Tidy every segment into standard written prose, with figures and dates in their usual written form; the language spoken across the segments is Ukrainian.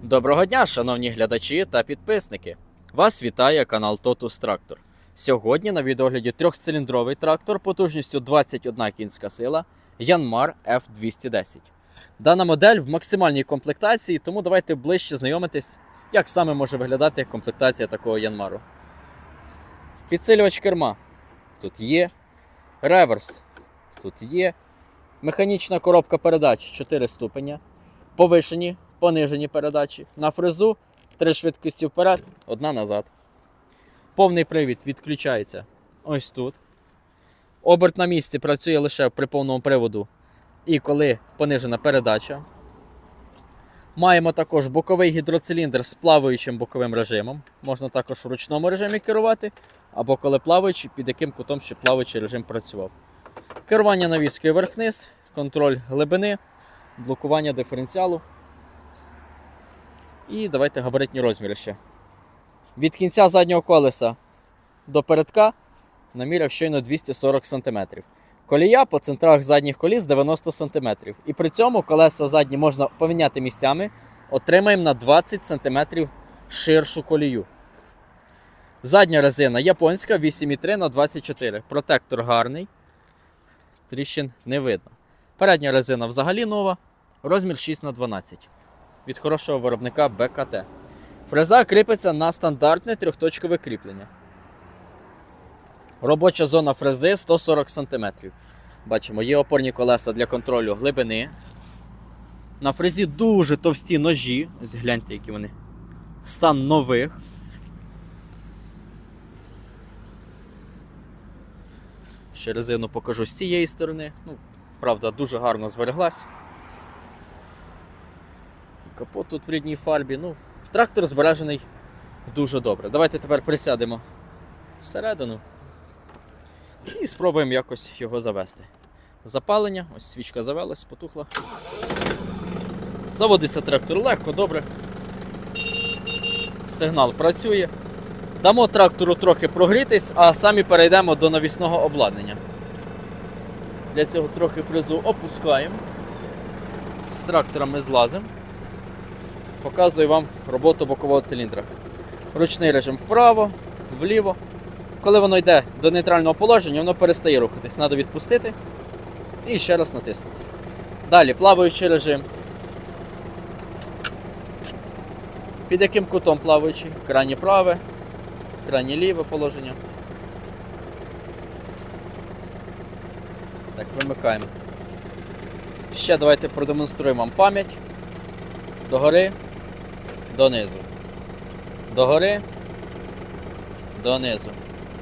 Доброго дня, шановні глядачі та підписники! Вас вітає канал Totus Tractor. Сьогодні на відеогляді трьохциліндровий трактор потужністю 21 кінська сила Yanmar F210. Дана модель в максимальній комплектації, тому давайте ближче знайомитись, як саме може виглядати комплектація такого Yanmar. Підсилювач керма тут є, реверс тут є, механічна коробка передач 4 ступеня, повишені, понижені передачі, на фрезу 3 швидкості вперед, 1 назад. Повний привід відключається ось тут. Оберт на місці працює лише при повному приводу і коли понижена передача. Маємо також боковий гідроциліндр з плаваючим боковим режимом. Можна також в ручному режимі керувати, або коли плаваючий, під яким кутом ще плаваючий режим працював. Керування навіскою вверх-вниз, контроль глибини, блокування диференціалу. І давайте габаритні розміри ще. Від кінця заднього колеса до передка наміряв щойно 240 см. Колія по центрах задніх коліс 90 см. І при цьому колеса задні можна поміняти місцями. Отримаємо на 20 см ширшу колію. Задня резина японська 8,3 на 24. Протектор гарний. Тріщин не видно. Передня резина взагалі нова. Розмір 6х12. Від хорошого виробника БКТ. Фреза кріпиться на стандартне трьохточкове кріплення. Робоча зона фрези 140 см. Бачимо, є опорні колеса для контролю глибини. На фрезі дуже товсті ножі. Ось гляньте, які вони. Стан нових. Ще резину покажу з цієї сторони. Правда, дуже гарно збереглась. Капот тут в рідній фарбі. Трактор збережений дуже добре. Давайте тепер присядемо всередину і спробуємо якось його завести. Запалення, ось свічка завелась, потухла. Заводиться трактор легко, добре. Сигнал працює. Дамо трактору трохи прогрітись, а самі перейдемо до навісного обладнання. Для цього трохи фрезу опускаємо. З трактора ми злазимо. Показую вам роботу бокового циліндра. Ручний режим вправо, вліво. Коли воно йде до нейтрального положення, воно перестає рухатись. Треба відпустити і ще раз натиснути. Далі плаваючий режим. Під яким кутом плаваючий? Крайнє праве, крайнє ліве положення. Так, вимикаємо. Ще давайте продемонструємо вам пам'ять. Догори, донизу. Догори, донизу.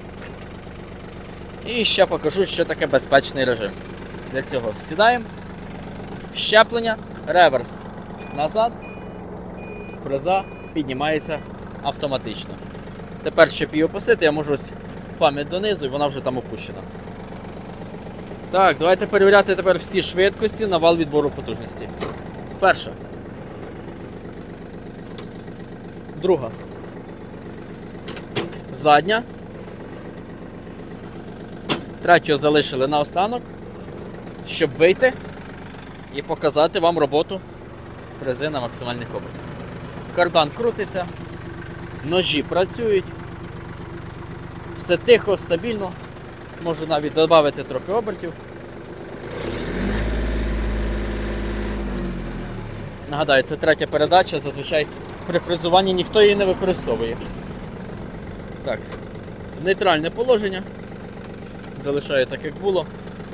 І ще покажу, що таке безпечний режим. Для цього сідаємо, щеплення, реверс назад, фреза піднімається автоматично. Тепер, щоб її опустити, я можу ось пам'ять донизу і вона вже там опущена. Так, давайте перевіряти тепер всі швидкості на вал відбору потужності. Перша. Друга. Задня. Третю залишили наостанок, щоб вийти і показати вам роботу фрези на максимальних обертах. Кардан крутиться, ножі працюють, все тихо, стабільно. Можу навіть додати трохи обертів. Нагадаю, це третя передача, зазвичай при фрезуванні ніхто її не використовує. Так, нейтральне положення. Залишаю так, як було.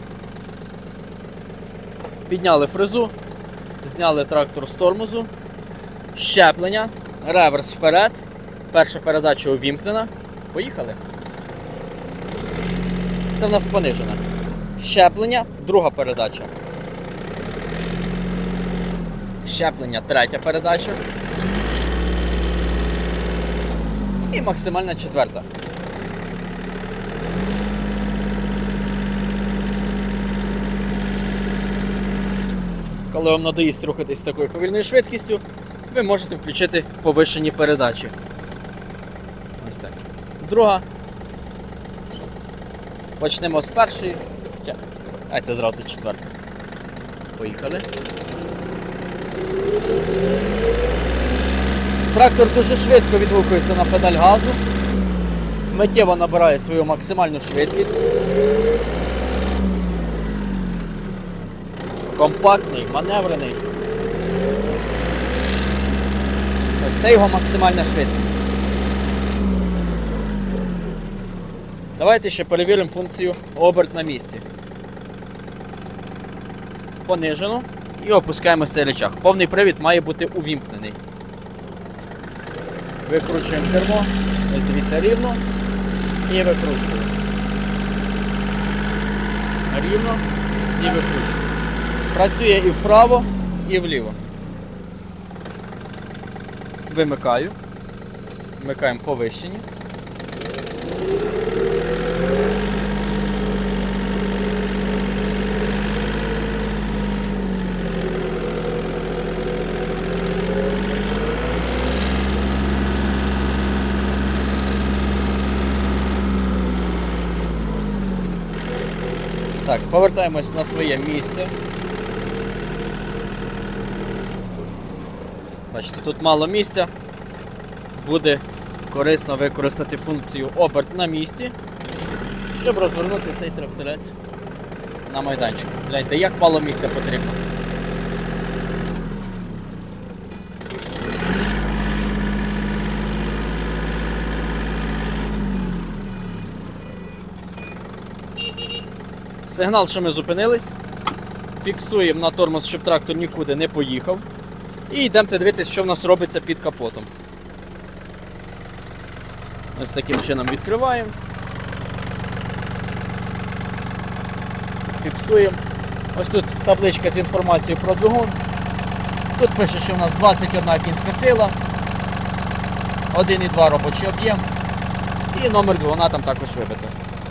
Підняли фрезу, зняли трактор з тормозу, щеплення, реверс вперед, перша передача увімкнена. Поїхали. Це в нас понижена. Щеплення, друга передача. Щеплення, третя передача. І максимальна четверта. Коли вам надоїсть рухатись з такою повільною швидкістю, ви можете включити повишені передачі. Ось так. Друга. Почнемо з першої. Давайте зразу четверта. Поїхали. Трактор дуже швидко відгукується на педаль газу, миттєво набирає свою максимальну швидкість. Компактний, маневрений. Ось це його максимальна швидкість. Давайте ще перевіримо функцію оберт на місці. Понижено і опускаємо цей рычаг. Повний привід має бути увімкнений. Викручуємо кермо, ось дивіться, рівно і викручуємо. Рівно і викручуємо. Працює і вправо, і вліво. Вимикаю. Вмикаємо повищення. Так, повертаємось на своє місце. Бачите, тут мало місця. Буде корисно використати функцію оберт на місці, щоб розвернути цей тракторець на майданчику. Гляньте, як мало місця потрібно. Сигнал, що ми зупинились. Фіксуємо на тормоз, щоб трактор нікуди не поїхав. І йдемо дивитися, що в нас робиться під капотом. Ось таким чином відкриваємо. Фіксуємо. Ось тут табличка з інформацією про двигун. Тут пише, що у нас 21 кінська сила, 1,2 робочий об'єм і номер двигуна там також вибито.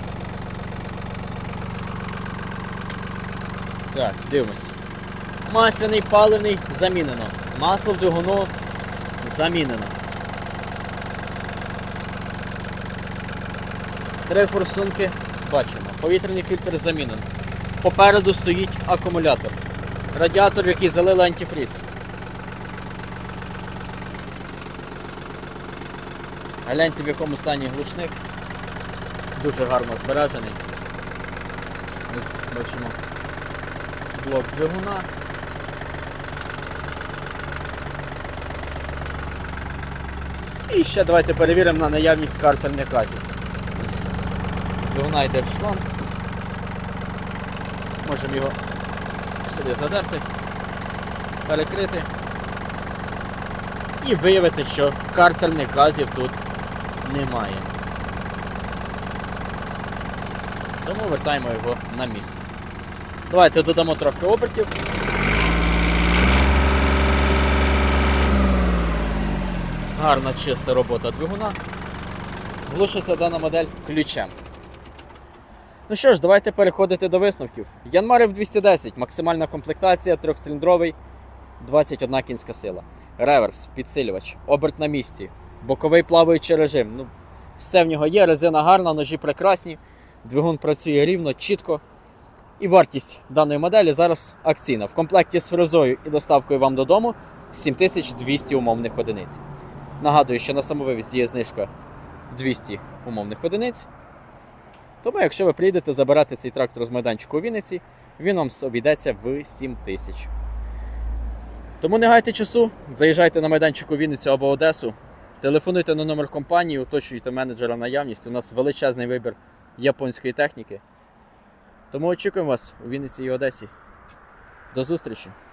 Так, дивимось. Масляний, паливний замінено. Масло в двигуну замінено. 3 форсунки бачимо. Повітряний фільтр замінено. Попереду стоїть акумулятор. Радіатор, в який залили антифріз. Гляньте, в якому стані глушник. Дуже гарно збережений. Ось бачимо блок двигуна. І ще давайте перевіримо на наявність картельних газів. Ось з двигуна йде в шланг. Можемо його сюди задерти, перекрити і виявити, що картельних газів тут немає. Тому вертаємо його на місце. Давайте додамо трохи обертів. Гарна чиста робота двигуна. Глушиться дана модель ключем. Ну що ж, давайте переходити до висновків. Янмар F210, максимальна комплектація, 3-циліндровий, 21 кінська сила. Реверс, підсилювач, оберт на місці, боковий плаваючий режим. Ну, все в нього є, резина гарна, ножі прекрасні, двигун працює рівно, чітко. І вартість даної моделі зараз акційна. В комплекті з фрезою і доставкою вам додому 7200 умовних одиниць. Нагадую, що на самовивіз є знижка 200 умовних одиниць. Тому, якщо ви прийдете забирати цей трактор з майданчику у Вінниці, він вам обійдеться в 7000. Тому не гайте часу, заїжджайте на майданчик у Вінницю або Одесу, телефонуйте на номер компанії, уточнюйте менеджера наявність. У нас величезний вибір японської техніки. Тому очікуємо вас у Вінниці і Одесі. До зустрічі!